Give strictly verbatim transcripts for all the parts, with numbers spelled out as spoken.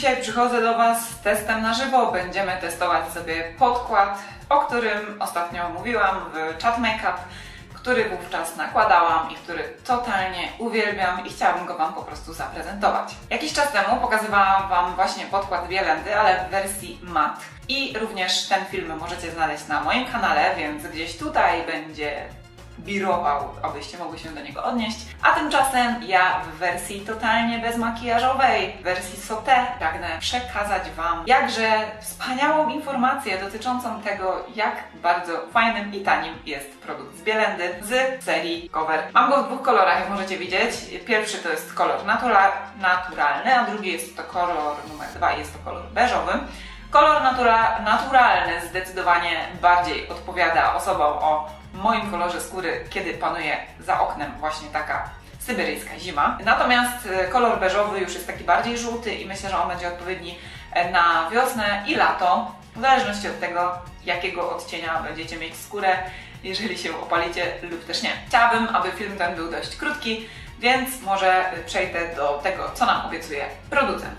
Dzisiaj przychodzę do Was z testem na żywo. Będziemy testować sobie podkład, o którym ostatnio mówiłam w Chat Makeup, który wówczas nakładałam i który totalnie uwielbiam i chciałabym go Wam po prostu zaprezentować. Jakiś czas temu pokazywałam Wam właśnie podkład Bielendy, ale w wersji mat. I również ten film możecie znaleźć na moim kanale, więc gdzieś tutaj będzie birował, abyście mogli się do niego odnieść. A tymczasem ja w wersji totalnie bezmakijażowej, w wersji sauté, pragnę przekazać Wam jakże wspaniałą informację dotyczącą tego, jak bardzo fajnym i tanim jest produkt z Bielendy z serii Cover. Mam go w dwóch kolorach, jak możecie widzieć. Pierwszy to jest kolor natura naturalny, a drugi jest to kolor numer dwa, jest to kolor beżowy. Kolor natura naturalny zdecydowanie bardziej odpowiada osobom o moim kolorze skóry, kiedy panuje za oknem właśnie taka syberyjska zima. Natomiast kolor beżowy już jest taki bardziej żółty i myślę, że on będzie odpowiedni na wiosnę i lato, w zależności od tego, jakiego odcienia będziecie mieć skórę, jeżeli się opalicie lub też nie. Chciałabym, aby film ten był dość krótki, więc może przejdę do tego, co nam obiecuje producent.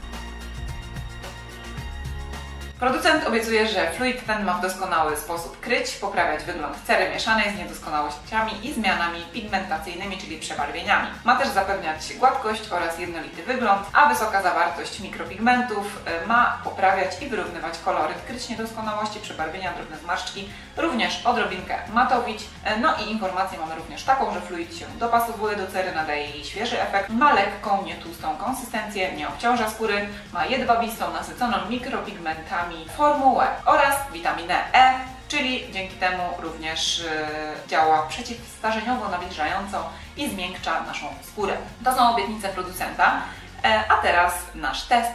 Producent obiecuje, że fluid ten ma w doskonały sposób kryć, poprawiać wygląd cery mieszanej z niedoskonałościami i zmianami pigmentacyjnymi, czyli przebarwieniami. Ma też zapewniać gładkość oraz jednolity wygląd, a wysoka zawartość mikropigmentów ma poprawiać i wyrównywać koloryt, kryć niedoskonałości, przebarwienia, drobne zmarszczki, również odrobinkę matowić. No i informację mamy również taką, że fluid się dopasowuje do cery, nadaje jej świeży efekt, ma lekką, nietłustą konsystencję, nie obciąża skóry, ma jedwabistą, nasyconą mikropigmentami formułę oraz witaminę E, czyli dzięki temu również yy, działa przeciwstarzeniowo, nawilżająco i zmiękcza naszą skórę. To są obietnice producenta, e, a teraz nasz test.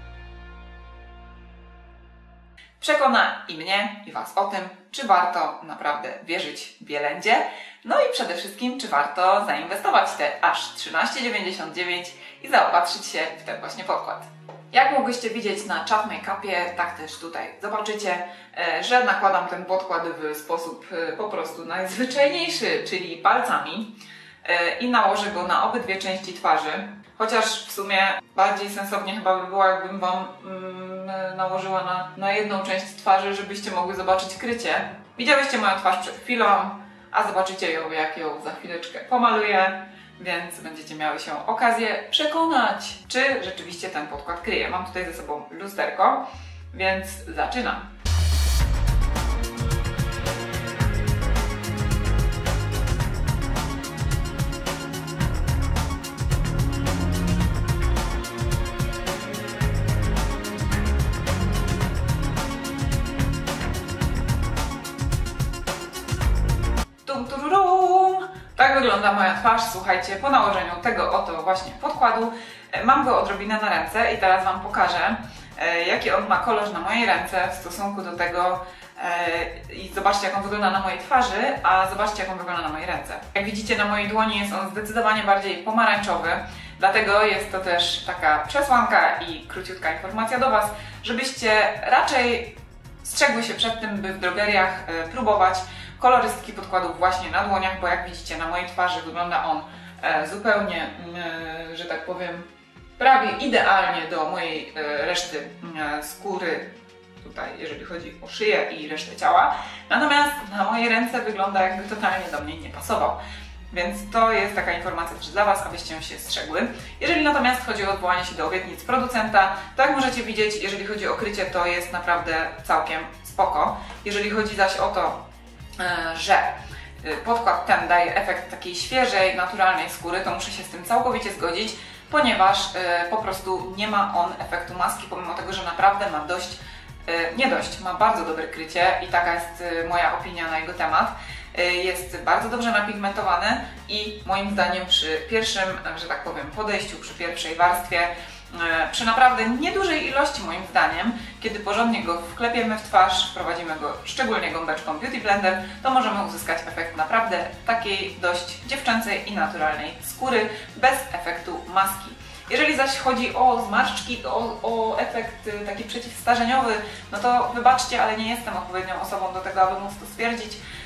Przekona i mnie, i Was o tym, czy warto naprawdę wierzyć Bielendzie, no i przede wszystkim, czy warto zainwestować te aż trzynaście dziewięćdziesiąt dziewięć i zaopatrzyć się w ten właśnie podkład. Jak mogłyście widzieć na Chat Makeupie, tak też tutaj zobaczycie, że nakładam ten podkład w sposób po prostu najzwyczajniejszy, czyli palcami, i nałożę go na obydwie części twarzy. Chociaż w sumie bardziej sensownie chyba by było, jakbym Wam mm, nałożyła na, na jedną część twarzy, żebyście mogły zobaczyć krycie. Widziałyście moją twarz przed chwilą, a zobaczycie ją, jak ją za chwileczkę pomaluję. Więc będziecie miały się okazję przekonać, czy rzeczywiście ten podkład kryje. Mam tutaj ze sobą lusterko, więc zaczynam. Tum, tururum. Tak wygląda moja twarz, słuchajcie, po nałożeniu tego oto właśnie podkładu. Mam go odrobinę na ręce i teraz Wam pokażę, jaki on ma kolor na mojej ręce w stosunku do tego i zobaczcie, jak on wygląda na mojej twarzy, a zobaczcie, jak on wygląda na mojej ręce. Jak widzicie, na mojej dłoni jest on zdecydowanie bardziej pomarańczowy, dlatego jest to też taka przesłanka i króciutka informacja do Was, żebyście raczej strzegły się przed tym, by w drogeriach próbować kolorystki podkładów właśnie na dłoniach, bo jak widzicie, na mojej twarzy wygląda on e, zupełnie, e, że tak powiem, prawie idealnie do mojej e, reszty e, skóry, tutaj jeżeli chodzi o szyję i resztę ciała. Natomiast na mojej ręce wygląda, jakby totalnie do mnie nie pasował. Więc to jest taka informacja też dla Was, abyście się strzegły. Jeżeli natomiast chodzi o odwołanie się do obietnic producenta, to jak możecie widzieć, jeżeli chodzi o krycie, to jest naprawdę całkiem spoko. Jeżeli chodzi zaś o to, że podkład ten daje efekt takiej świeżej, naturalnej skóry, to muszę się z tym całkowicie zgodzić, ponieważ po prostu nie ma on efektu maski, pomimo tego, że naprawdę ma dość, nie dość, ma bardzo dobre krycie i taka jest moja opinia na jego temat. Jest bardzo dobrze napigmentowany i moim zdaniem przy pierwszym, że tak powiem, podejściu, przy pierwszej warstwie, przy naprawdę niedużej ilości moim zdaniem, kiedy porządnie go wklepiemy w twarz, wprowadzimy go szczególnie gąbeczką Beauty Blender, to możemy uzyskać efekt naprawdę takiej dość dziewczęcej i naturalnej skóry, bez efektu maski. Jeżeli zaś chodzi o zmarszczki, o, o efekt taki przeciwstarzeniowy, no to wybaczcie, ale nie jestem odpowiednią osobą do tego, aby móc to stwierdzić.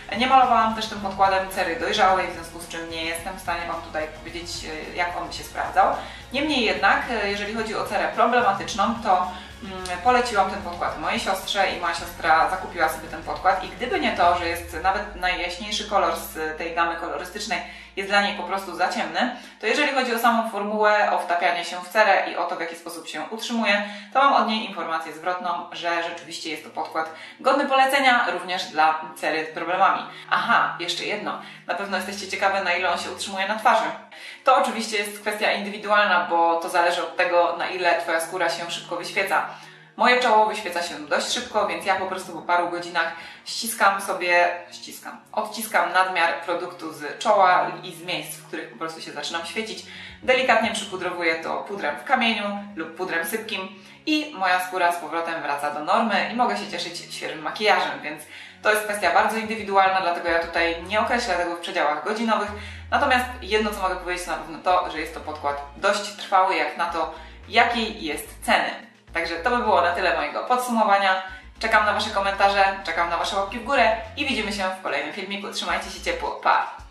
Nie malowałam też tym podkładem cery dojrzałej, w związku z czym nie jestem w stanie Wam tutaj powiedzieć, jak on by się sprawdzał. Niemniej jednak, jeżeli chodzi o cerę problematyczną, to poleciłam ten podkład mojej siostrze i moja siostra zakupiła sobie ten podkład i gdyby nie to, że jest nawet najjaśniejszy kolor z tej gamy kolorystycznej, jest dla niej po prostu za ciemny, to jeżeli chodzi o samą formułę, o wtapianie się w cerę i o to, w jaki sposób się utrzymuje, to mam od niej informację zwrotną, że rzeczywiście jest to podkład godny polecenia również dla cery z problemami. Aha, jeszcze jedno. Na pewno jesteście ciekawe, na ile on się utrzymuje na twarzy. To oczywiście jest kwestia indywidualna, bo to zależy od tego, na ile Twoja skóra się szybko wyświeca. Moje czoło wyświeca się dość szybko, więc ja po prostu po paru godzinach ściskam sobie, ściskam, odciskam nadmiar produktu z czoła i z miejsc, w których po prostu się zaczynam świecić. Delikatnie przypudrowuję to pudrem w kamieniu lub pudrem sypkim i moja skóra z powrotem wraca do normy i mogę się cieszyć świeżym makijażem, więc to jest kwestia bardzo indywidualna, dlatego ja tutaj nie określę tego w przedziałach godzinowych. Natomiast jedno, co mogę powiedzieć, to na pewno to, że jest to podkład dość trwały, jak na to, jakiej jest ceny. Także to by było na tyle mojego podsumowania. Czekam na Wasze komentarze, czekam na Wasze łapki w górę i widzimy się w kolejnym filmiku. Trzymajcie się ciepło. Pa!